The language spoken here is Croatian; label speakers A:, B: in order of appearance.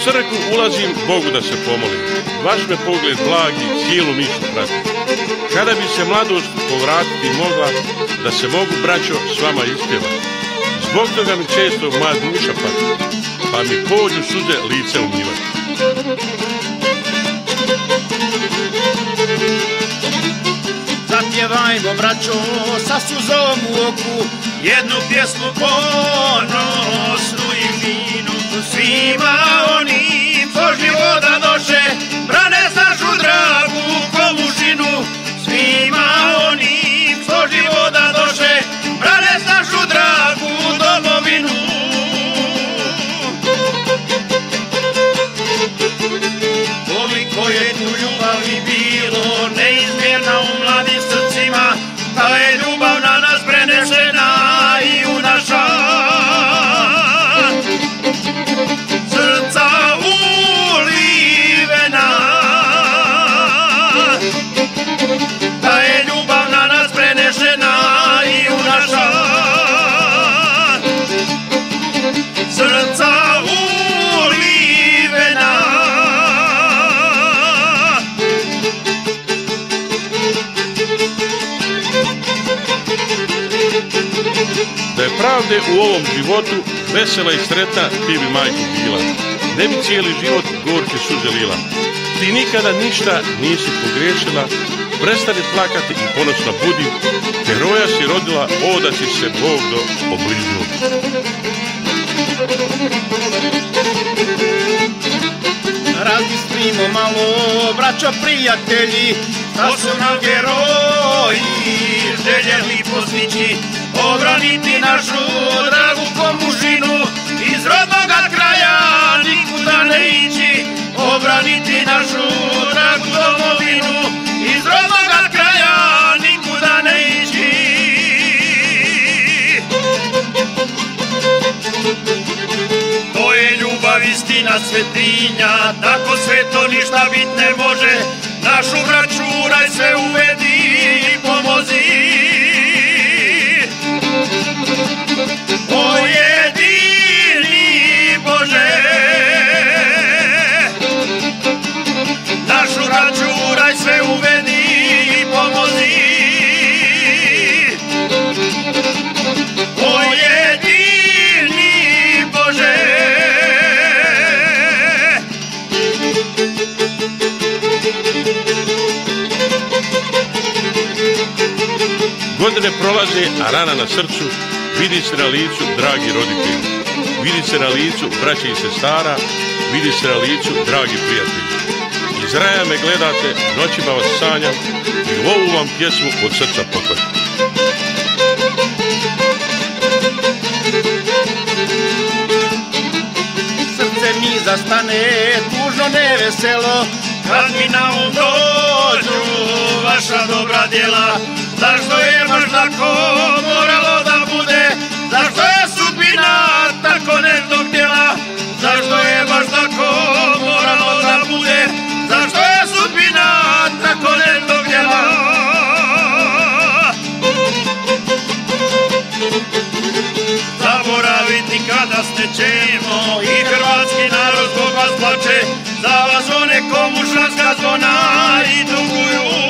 A: crkvu ulazim Bogu da se pomolim. Vaš me pogled blagi, cijelu mišlju prati. Kada bi se mladost povratiti mogla, da se mogu, braćo, s vama ispjevati. Zbog toga mi često moja duša pati, pa mi pođu suze lice umivati.
B: Zapjevajmo, braćo, sa suzom u oku, jednu pjesmu ponosnu i finu, svima onim ko života doše, brane našu dragu komušinu. Svima onim ko života doše, brane našu dragu domovinu. Koliko je tu ljubavi bilo neizmjerna u mladim srcima, ta je ljubav na nas prenešena i u naša srca ulivena. Ta je ljubav na nas prenešena i u naša srca ulivena.
A: Da je pravde u ovom životu, vesela i sretna ti bi majko bila. Ne bi cijeli život gorke suze lila. Ti nikada ništa nisi pogriješila, prestani plakati i ponosno budi. Heroja si rodila, o da si se Bog do obližnuo.
B: Razmislimo malo, braćo prijatelji, da su nam heroji željeli postići, obraniti našu dragu komušinu, iz rodnoga kraja nikuda ne ići, obraniti našu dragu domovinu, iz rodnoga kraja nikuda ne ići. To je ljubav, istina, svetinja, tako sveto ništa bit ne može. Našu braću raj sve uvedi i pomozi. O jedini Bože, našu braću raj sve uvedi i pomozi. O jedini Bože.
A: Godine prolaze, a rana na srcu, vidi se na licu, dragi roditelji. Vidi se na licu, braće i sestara, vidi se na licu, dragi prijatelji. Iz raja me gledate, noćima vas sanjam i ovu vam pjesmu od srca poklanjam.
B: Srce mi zastane, tužno neveselo, kad mi na um dođu vaša dobra djela. Zašto je baš tako moralo da bude? Zašto je sudbina tako nešto htjela? Zašto je baš tako moralo da bude? Zašto je sudbina tako nešto htjela? Zaboraviti kada ćemo i hrvatski narod zbog vas plače, za vas one komušanska zvona i duguju.